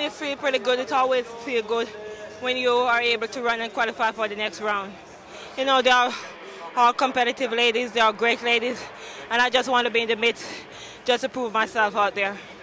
it feels pretty good. It always feels good when you are able to run and qualify for the next round. You know, they are all competitive ladies. They are great ladies. And I just want to be in the midst just to prove myself out there.